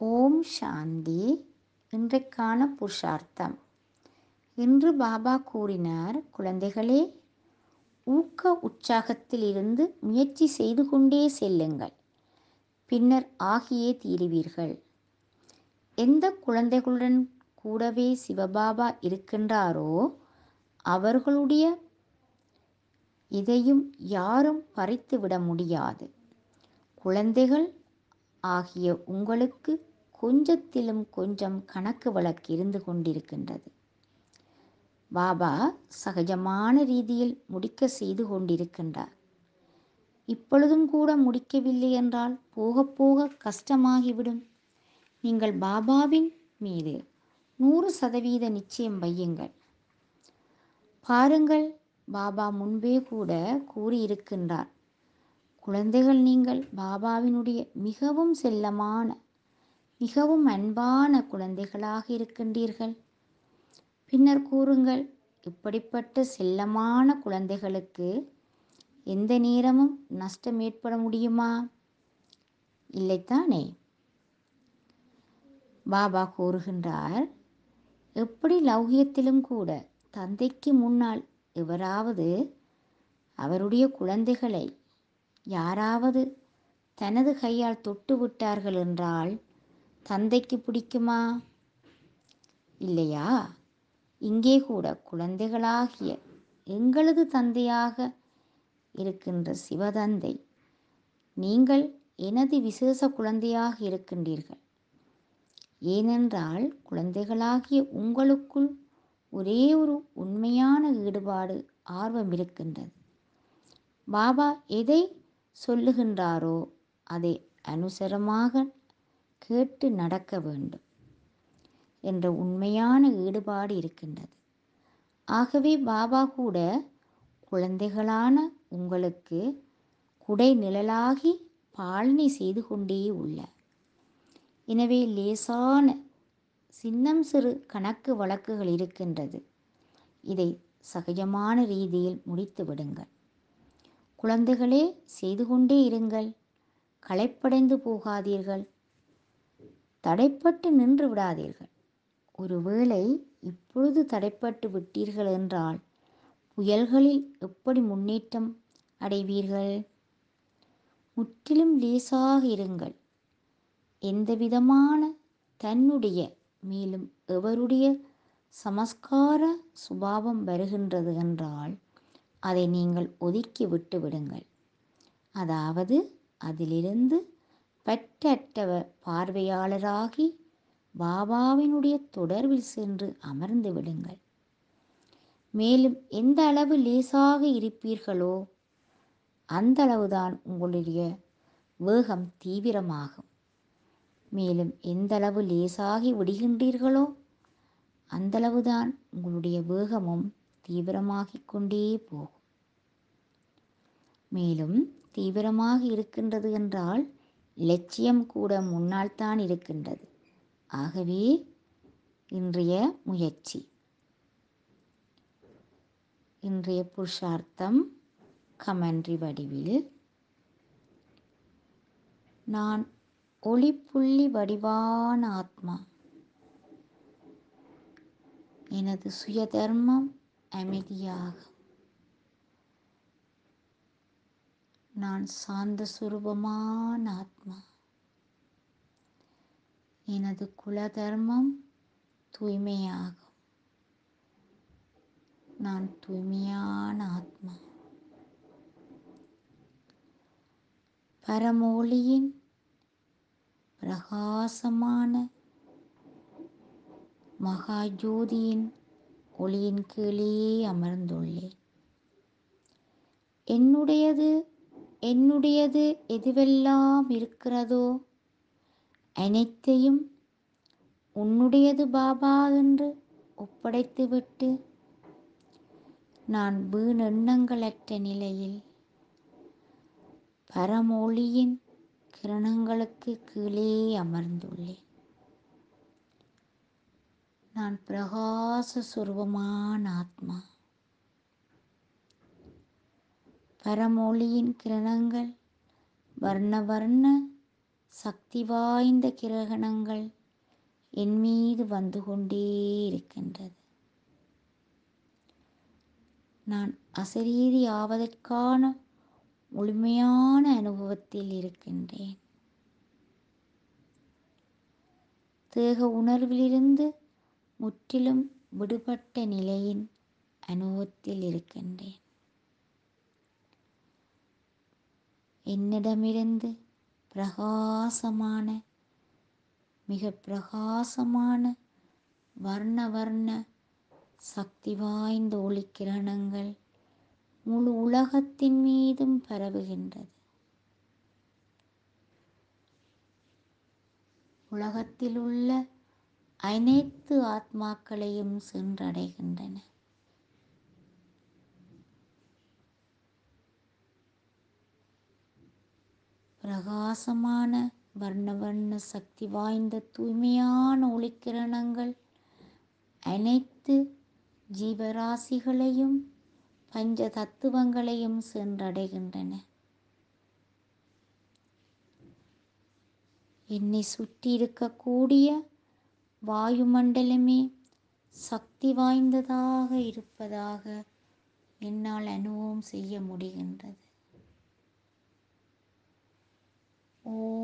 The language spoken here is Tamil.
ஓம் சாந்தி. இன்றைக்கான புருஷார்த்தம். இன்று பாபா கூறினார், குழந்தைகளே, ஊக்க உற்சாகத்தில் இருந்து முயற்சி செய்து கொண்டே செல்லுங்கள், பின்னர் ஆகியே தீருவீர்கள். எந்த குழந்தைகளுடன் கூடவே சிவபாபா இருக்கின்றாரோ அவர்களுடைய இதையும் யாரும் பறித்துவிட முடியாது. குழந்தைகள் ஆகிய உங்களுக்கு கொஞ்சத்திலும் கொஞ்சம் கணக்கு வழக்கு இருந்து கொண்டிருக்கின்றது. பாபா சகஜமான ரீதியில் முடிக்க செய்து கொண்டிருக்கின்றார். இப்பொழுதும் கூட முடிக்கவில்லை என்றால் போக போக கஷ்டமாகிவிடும். நீங்கள் பாபாவின் மீது 100% நிச்சயம் வையுங்கள். பாருங்கள், பாபா முன்பே கூட கூறியிருக்கின்றார், குழந்தைகள், நீங்கள் பாபாவினுடைய மிகவும் செல்லமான மிகவும் அன்பான குழந்தைகளாக இருக்கின்றீர்கள். பின்னர் கூறுங்கள், இப்படிப்பட்ட செல்லமான குழந்தைகளுக்கு எந்த நேரமும் நஷ்டம் ஏற்பட முடியுமா? இல்லைத்தானே? பாபா கூறுகின்றார், எப்படி லௌகியத்திலும் கூட தந்தைக்கு முன்னால் எவராவது அவருடைய குழந்தைகளை யாராவது தனது கையால் தொட்டு விட்டார்கள் என்றால் தந்தைக்கு பிடிக்குமா? இல்லையா? இங்கே கூட குழந்தைகளாகிய எங்களது தந்தையாக இருக்கின்ற சிவதந்தை, நீங்கள் எனது விசேஷ குழந்தையாக இருக்கின்றீர்கள். ஏனென்றால் குழந்தைகளாகிய உங்களுக்குள் ஒரே ஒரு உண்மையான ஈடுபாடு, ஆர்வம் இருக்கின்றது. பாபா எதை சொல்லுகின்றாரோ அதை அனுசரமாக கேட்டு நடக்க வேண்டும் என்ற உண்மையான ஈடுபாடு இருக்கின்றது. ஆகவே பாபா கூட குழந்தைகளான உங்களுக்கு குடை நிழலாகி பாலனை செய்து கொண்டே உள்ளார். எனவே லேசான சின்னம் சிறு கணக்கு வழக்குகள் இருக்கின்றது. இதை சகஜமான ரீதியில் முடித்து விடுங்கள். குழந்தைகளே, செய்து கொண்டே இருங்கள், களைப்படைந்து போகாதீர்கள், தடைப்பட்டு நின்று விடாதீர்கள். ஒருவேளை இப்பொழுது தடைப்பட்டு விட்டீர்கள் என்றால் புயல்களில் எப்படி முன்னேற்றம் அடைவீர்கள்? முற்றிலும் லேசாக இருங்கள். எந்தவிதமான தன்னுடைய மேலும் எவருடைய சமஸ்கார சுபாவம் வருகின்றது என்றால் அதை நீங்கள் ஒதுக்கி விட்டு விடுங்கள். அதாவது அதிலிருந்து பற்றற்றவர் பார்வையாளராகி பாபாவினுடைய தொடர்பில் சென்று அமர்ந்து விடுங்கள். மேலும் எந்த அளவு லேசாக இருப்பீர்களோ அந்த அளவுதான் உங்களுடைய வேகம் தீவிரமாகும். மேலும் எந்த அளவு லேசாகி விடுகின்றீர்களோ அந்தளவுதான் உங்களுடைய வேகமும் தீவிரமாகிக் கொண்டே போகும். மேலும் தீவிரமாக இருக்கின்றது என்றால் லட்சியம் கூட முன்னால் தான் இருக்கின்றது. ஆகவே இன்றைய முயற்சி, இன்றைய புருஷார்த்தம் கமெண்ட்ரி வடிவில், நான் ஒளிப்புள்ளி வடிவான ஆத்மா, எனது சுய தர்மம் அமைதியாக, நான் சாந்த சுரூபமான ஆத்மா, எனது குல தர்மம் தூய்மையாகும், நான் தூய்மையான ஆத்மா, பரமொளியின் பிரகாசமான மகாஜோதியின் ஒளியின் கீழே அமர்ந்துள்ளேன். என்னுடையது எதுவெல்லாம் இருக்கிறதோ அனைத்தையும் உன்னுடையது பாபா என்று ஒப்படைத்துவிட்டு நான் வீணெண்ணங்களற்ற நிலையில் பரமொளியின் கிரணங்களுக்கு கீழே அமர்ந்துள்ளேன். நான் பிரகாச சுரூபமான ஆத்மா. பரமொளியின் கிரணங்கள் வர்ண வர்ண சக்தி வாய்ந்த கிரகணங்கள் என் மீது வந்து கொண்டே இருக்கின்றது. நான் அசரீரி ஆவதற்கான முழுமையான அனுபவத்தில் இருக்கின்றேன். தேக உணர்விலிருந்து முற்றிலும் விடுபட்ட நிலையின் அனுபவத்தில் இருக்கின்றேன். என்னிடமிருந்து பிரகாசமான, மிக பிரகாசமான வர்ண வர்ண சக்தி வாய்ந்த ஒளிக்கிரணங்கள் முழு உலகத்தின் மீதும் பரவுகின்றது. உலகத்தில் உள்ள அனைத்து ஆத்மாக்களையும் சென்றடைகின்றன. பிரகாசமான வர்ண வர்ண சக்தி வாய்ந்த தூய்மையான ஒளிக்கிரணங்கள் அனைத்து ஜீவராசிகளையும் பஞ்ச தத்துவங்களையும் சென்றடைகின்றன. என்னை சுற்றி இருக்கக்கூடிய வாயுமண்டலமே சக்தி வாய்ந்ததாக இருப்பதாக என்னால் அனுபவம் செய்ய முடிகின்றது. ஓம்